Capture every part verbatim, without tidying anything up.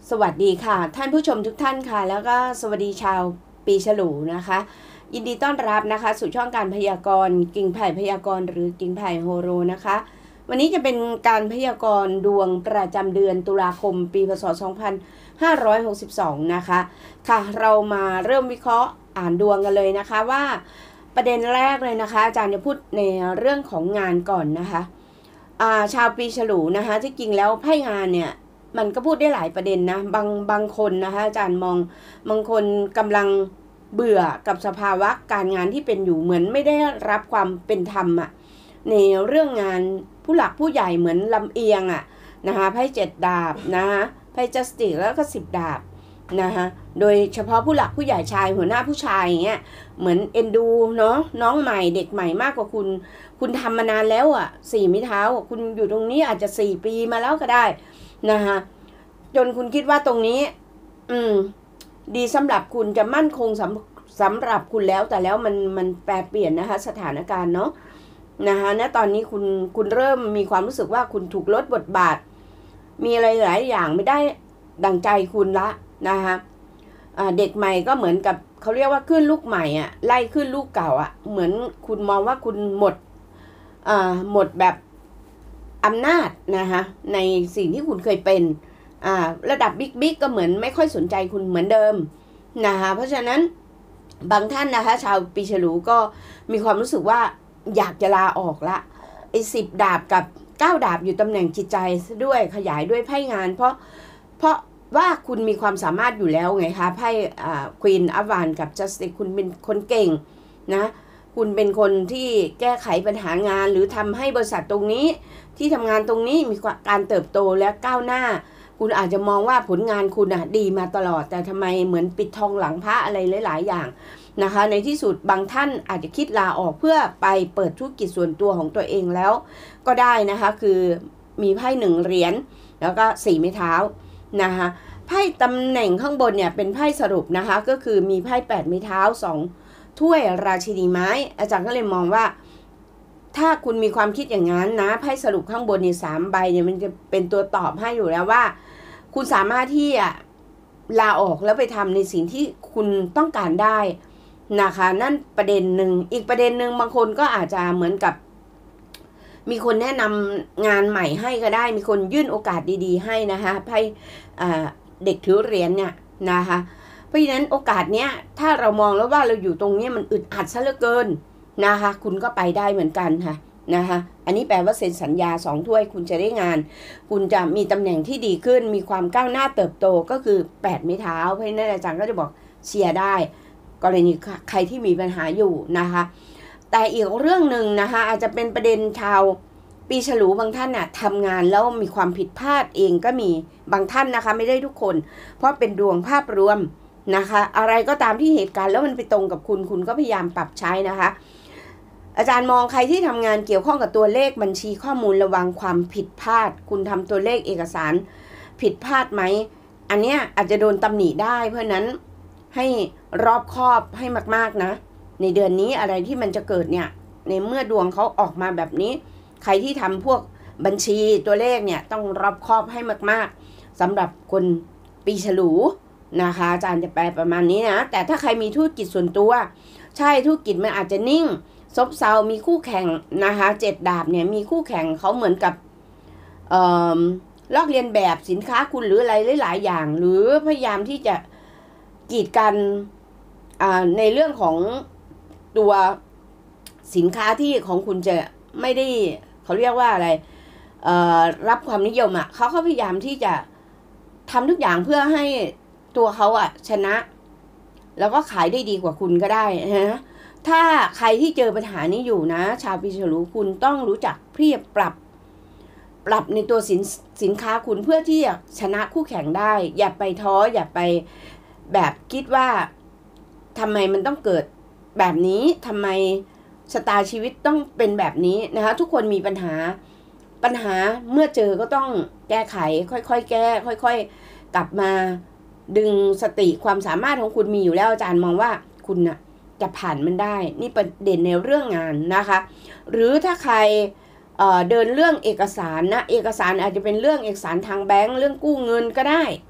สวัสดีค่ะท่านผู้ชมทุกท่านค่ะแล้วก็สวัสดีชาวปีฉลูนะคะยินดีต้อนรับนะคะสู่ช่องการพยากรณ์กิ่งไผ่พยากรณ์หรือกิ่งไผ่โฮโรนะคะวันนี้จะเป็นการพยากรณ์ดวงประจำเดือนตุลาคมปีพศสองพันห้าร้อยหกสิบสองนะคะค่ะเรามาเริ่มวิเคราะห์อ่านดวงกันเลยนะคะว่าประเด็นแรกเลยนะคะอาจารย์จะพูดในเรื่องของงานก่อนนะคะอ่าชาวปีฉลูนะคะที่จริงแล้วไพ่งานเนี่ยมันก็พูดได้หลายประเด็นนะบางบางคนนะคะอาจารย์มองบางคนกำลังเบื่อกับสภาวะการงานที่เป็นอยู่เหมือนไม่ได้รับความเป็นธรรมอะในเรื่องงานผู้หลักผู้ใหญ่เหมือนลำเอียงอะนะคะไพ่เจ็ดดาบนะคะไพ่จัสติกแล้วก็สิบดาบนะคะโดยเฉพาะผู้หลักผู้ใหญ่ชายหัวหน้าผู้ชายอย่างเงี้ยเหมือนเอ็นดูเนาะน้องใหม่เด็กใหม่มากกว่าคุณคุณทำมานานแล้วอะสี่ไม้เท้าคุณอยู่ตรงนี้อาจจะสี่ปีมาแล้วก็ได้นะคะจนคุณคิดว่าตรงนี้อืมดีสำหรับคุณจะมั่นคงสำสำหรับคุณแล้วแต่แล้วมันมันแปรเปลี่ยนนะคะสถานการณ์เนาะนะคะณตอนนี้คุณคุณเริ่มมีความรู้สึกว่าคุณถูกลดบทบาทมีอะไรหลายอย่างไม่ได้ดังใจคุณละนะคะเด็กใหม่ก็เหมือนกับเขาเรียกว่าขึ้นลูกใหม่อ่ะไล่ขึ้นลูกเก่าอ่ะเหมือนคุณมองว่าคุณหมดอ่าหมดแบบอำนาจนะคะในสิ่งที่คุณเคยเป็นอ่าระดับบิ๊กบิ๊กก็เหมือนไม่ค่อยสนใจคุณเหมือนเดิมนะคะเพราะฉะนั้นบางท่านนะคะชาวปีฉลูก็มีความรู้สึกว่าอยากจะลาออกละไอ้สิบดาบกับเก้าดาบอยู่ตำแหน่งจิตใจด้วยขยายด้วยไพ่งานเพราะเพราะว่าคุณมีความสามารถอยู่แล้วไงคะไพ่อ่าควีนอัฟวานกับจัสติกคุณเป็นคนเก่งนะคุณเป็นคนที่แก้ไขปัญหางานหรือทำให้บริษัทตรงนี้ที่ทำงานตรงนี้มีการเติบโตและก้าวหน้าคุณอาจจะมองว่าผลงานคุณอะดีมาตลอดแต่ทำไมเหมือนปิดทองหลังพระอะไรหลายๆอย่างนะคะในที่สุดบางท่านอาจจะคิดลาออกเพื่อไปเปิดธุรกิจส่วนตัวของตัวเองแล้วก็ได้นะคะคือมีไพ่หนึ่งเหรียญแล้วก็สี่ไม้เท้านะคะไพ่ตำแหน่งข้างบนเนี่ยเป็นไพ่สรุปนะคะก็คือมีไพ่แปดไม้เท้าสองถ้วยราชินีไม้อาจารย์ก็เลยมองว่าถ้าคุณมีความคิดอย่างนั้นนะไพ่สรุปข้างบนนี่สามใบเนี่ยมันจะเป็นตัวตอบให้อยู่แล้วว่าคุณสามารถที่จะลาออกแล้วไปทำในสิ่งที่คุณต้องการได้นะคะนั่นประเด็นหนึ่งอีกประเด็นหนึ่งบางคนก็อาจจะเหมือนกับมีคนแนะนำงานใหม่ให้ก็ได้มีคนยื่นโอกาสดีๆให้นะคะไพ่เด็กถือเหรียญเนี่ยนะคะเพราะฉะนั้นโอกาสเนี้ยถ้าเรามองแล้วว่าเราอยู่ตรงนี้มันอึดอัดซะเหลือเกินนะคะคุณก็ไปได้เหมือนกันค่ะนะคะอันนี้แปลว่าเซ็นสัญญาสองถ้วยคุณจะได้งานคุณจะมีตำแหน่งที่ดีขึ้นมีความก้าวหน้าเติบโตก็คือแปดไม้เท้าเพราะฉะนั้นอาจารย์ก็จะบอกเชียร์ได้กรณีใครที่มีปัญหาอยู่นะคะแต่อีกเรื่องหนึ่งนะคะอาจจะเป็นประเด็นชาวปีฉลูบางท่านน่ะทำงานแล้วมีความผิดพลาดเองก็มีบางท่านนะคะไม่ได้ทุกคนเพราะเป็นดวงภาพรวมนะคะอะไรก็ตามที่เหตุการณ์แล้วมันไปตรงกับคุณคุณก็พยายามปรับใช้นะคะอาจารย์มองใครที่ทำงานเกี่ยวข้องกับตัวเลขบัญชีข้อมูลระวังความผิดพลาดคุณทำตัวเลขเอกสารผิดพลาดไหมอันเนี้ยอาจจะโดนตำหนิได้เพราะนั้นให้รอบคอบให้มากๆนะในเดือนนี้อะไรที่มันจะเกิดเนี่ยในเมื่อดวงเขาออกมาแบบนี้ใครที่ทำพวกบัญชีตัวเลขเนี่ยต้องรอบคอบให้มากๆสำหรับคนปีฉลูนะคะอาจารย์จะแปลประมาณนี้นะแต่ถ้าใครมีธุรกิจส่วนตัวใช่ธุรกิจมันอาจจะนิ่งซบเซามีคู่แข่งนะคะเจ็ดดาบเนี่ยมีคู่แข่งเขาเหมือนกับเอ่อลอกเลียนแบบสินค้าคุณหรืออะไรหลายๆอย่างหรือพยายามที่จะกีดกันในเรื่องของตัวสินค้าที่ของคุณจะไม่ได้เขาเรียกว่าอะไรรับความนิยมอ่ะเขาเขาพยายามที่จะทำทุกอย่างเพื่อให้ตัวเขาอ่ะชนะแล้วก็ขายได้ดีกว่าคุณก็ได้นะถ้าใครที่เจอปัญหานี้อยู่นะชาวปีฉลูคุณต้องรู้จักเพียบปรับปรับในตัวสินสินค้าคุณเพื่อที่จะชนะคู่แข่งได้อย่าไปท้ออย่าไปแบบคิดว่าทำไมมันต้องเกิดแบบนี้ทำไมชะตาชีวิตต้องเป็นแบบนี้นะคะทุกคนมีปัญหาปัญหาเมื่อเจอก็ต้องแก้ไขค่อยๆแก้ค่อยๆกลับมาดึงสติความสามารถของคุณมีอยู่แล้วอาจารย์มองว่าคุณน่ะจะผ่านมันได้นี่ประเด็นในเรื่องงานนะคะหรือถ้าใคร เอ่อ เดินเรื่องเอกสารนะเอกสารอาจจะเป็นเรื่องเอกสารทางแบงก์เรื่องกู้เงินก็ได้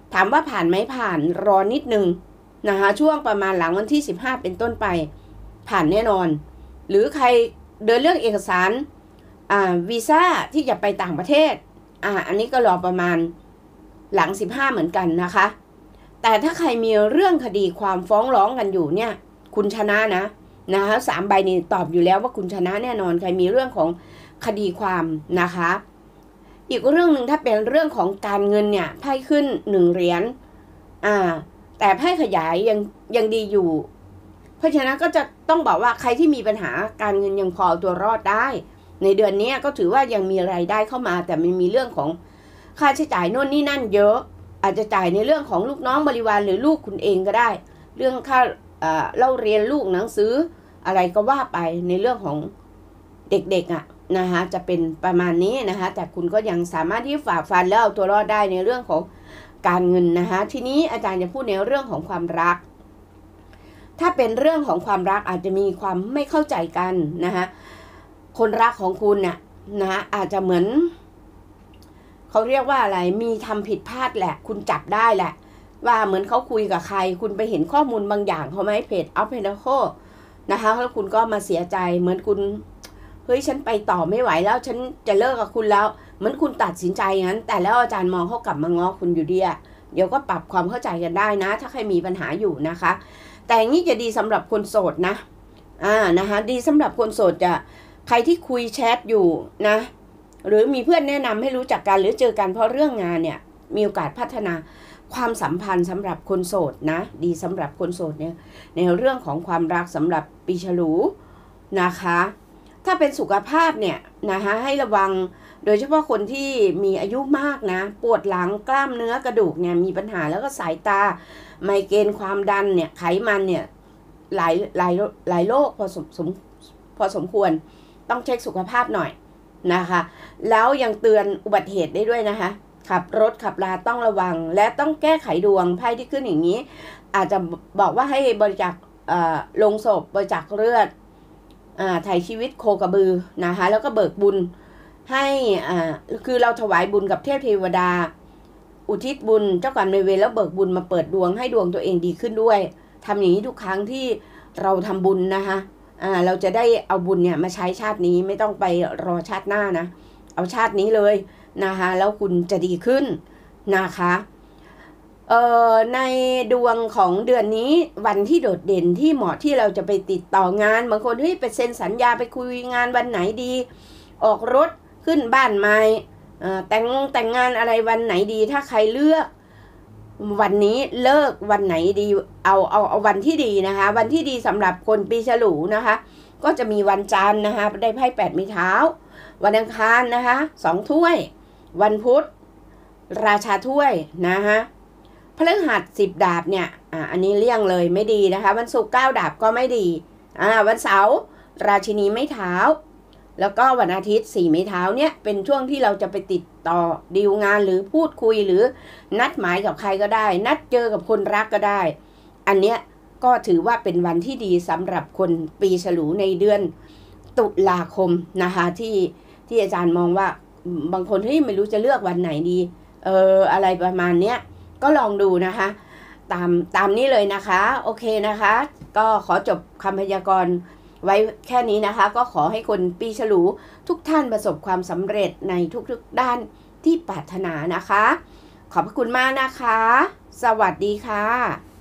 ถามว่าผ่านไหมผ่านรอนิดนึงนะคะช่วงประมาณหลังวันที่สิบห้าเป็นต้นไปผ่านแน่นอนหรือใครเดินเรื่องเอกสารอ่าวีซ่าที่จะไปต่างประเทศอ่าอันนี้ก็รอประมาณหลังสิบห้าเหมือนกันนะคะแต่ถ้าใครมีเรื่องคดีความฟ้องร้องกันอยู่เนี่ยคุณชนะนะนะคะสามใบนี้ตอบอยู่แล้วว่าคุณชนะแน่นอนใครมีเรื่องของคดีความนะคะอีกเรื่องหนึ่งถ้าเป็นเรื่องของการเงินเนี่ยไพ่ขึ้นหนึ่งเหรียญอ่าแต่ไพ่ขยายยังยังดีอยู่เพราะฉะนั้นก็จะต้องบอกว่าใครที่มีปัญหาการเงินยังพอตัวรอดได้ในเดือนนี้ก็ถือว่ายังมีรายได้เข้ามาแต่มันมีเรื่องของค่าใช้จ่ายโน่นนี่นั่นเยอะอาจจะจ่ายในเรื่องของลูกน้องบริวารหรือลูกคุณเองก็ได้เรื่องค่าเล่าเรียนลูกหนังสืออะไรก็ว่าไปในเรื่องของเด็กๆอ่ะนะคะจะเป็นประมาณนี้นะคะแต่คุณก็ยังสามารถที่ฝ่าฟันแล้วเอาตัวรอดได้ในเรื่องของการเงินนะคะทีนี้อาจารย์จะพูดในเรื่องของความรักถ้าเป็นเรื่องของความรักอาจจะมีความไม่เข้าใจกันนะคะคนรักของคุณเนี่ยนะอาจจะเหมือนเขาเรียกว่าอะไรมีทำผิดพลาดแหละคุณจับได้แหละว่าเหมือนเขาคุยกับใครคุณไปเห็นข้อมูลบางอย่างเขาไหมเพจอัพเพนโคนะคะแล้วคุณก็มาเสียใจเหมือนคุณเฮ้ยฉันไปต่อไม่ไหวแล้วฉันจะเลิกกับคุณแล้วเหมือนคุณตัดสินใจงั้นแต่แล้วอาจารย์มองเขากลับมาง้อคุณอยู่ดีอะเดี๋ยวก็ปรับความเข้าใจกันได้นะถ้าใครมีปัญหาอยู่นะคะแต่อย่างนี้จะดีสำหรับคนโสดนะอ่านะคะดีสำหรับคนโสดจะใครที่คุยแชทอยู่นะหรือมีเพื่อนแนะนำให้รู้จักกันหรือเจอกันเพราะเรื่องงานเนี่ยมีโอกาสพัฒนาความสัมพันธ์สำหรับคนโสดนะดีสำหรับคนโสดเนี่ยในเรื่องของความรักสำหรับปีฉลูนะคะถ้าเป็นสุขภาพเนี่ยนะคะให้ระวังโดยเฉพาะคนที่มีอายุมากนะปวดหลังกล้ามเนื้อกระดูกเนี่ยมีปัญหาแล้วก็สายตาไมเกรนความดันเนี่ยไขมันเนี่ยหลายหลายหลายโรคพอสมสมพอสมควรต้องเช็คสุขภาพหน่อยนะคะแล้วยังเตือนอุบัติเหตุได้ด้วยนะคะขับรถขับราต้องระวังและต้องแก้ไขดวงไพ่ที่ขึ้นอย่างนี้อาจจะบอกว่าให้บริจาคลงศพบริจาคเลือดถ่ายชีวิตโคกระบือนะคะแล้วก็เบิกบุญให้อ่าคือเราถวายบุญกับเทพเทวดาอุทิศบุญเจ้ากรรมนายเวรแล้วเบิกบุญมาเปิดดวงให้ดวงตัวเองดีขึ้นด้วยทำอย่างนี้ทุกครั้งที่เราทำบุญนะคะอ่าเราจะได้เอาบุญเนี่ยมาใช้ชาตินี้ไม่ต้องไปรอชาติหน้านะเอาชาตินี้เลยนะคะแล้วคุณจะดีขึ้นนะคะเอ่อในดวงของเดือนนี้วันที่โดดเด่นที่เหมาะที่เราจะไปติดต่องานบางคนเฮ้ยไปเซ็นสัญญาไปคุยงานวันไหนดีออกรถขึ้นบ้านใหม่แต่งแต่งงานอะไรวันไหนดีถ้าใครเลือกวันนี้เลิกวันไหนดีเอาเอาเอาวันที่ดีนะคะวันที่ดีสำหรับคนปีฉลูนะคะก็จะมีวันจันทร์นะคะได้ไพ่แปดไม้เท้าวันอังคารนะคะสองถ้วยวันพุธราชาถ้วยนะคะพฤหัสสิบดาบเนี่ยอ่าอันนี้เลี่ยงเลยไม่ดีนะคะวันศุกร์เก้าดาบก็ไม่ดีอ่าวันเสาร์ราชินีไม้เท้าแล้วก็วันอาทิตย์สี่ไม้เท้าเนี่ยเป็นช่วงที่เราจะไปติดต่อดีลงานหรือพูดคุยหรือนัดหมายกับใครก็ได้นัดเจอกับคนรักก็ได้อันเนี้ยก็ถือว่าเป็นวันที่ดีสำหรับคนปีฉลูในเดือนตุลาคมนะคะที่ที่อาจารย์มองว่าบางคนที่ไม่รู้จะเลือกวันไหนดีเอออะไรประมาณเนี้ยก็ลองดูนะคะตามตามนี้เลยนะคะโอเคนะคะก็ขอจบคำพยากรณ์ไว้แค่นี้นะคะก็ขอให้คนปีฉลูทุกท่านประสบความสำเร็จในทุกๆด้านที่ปรารถนานะคะขอบพระคุณมากนะคะสวัสดีค่ะ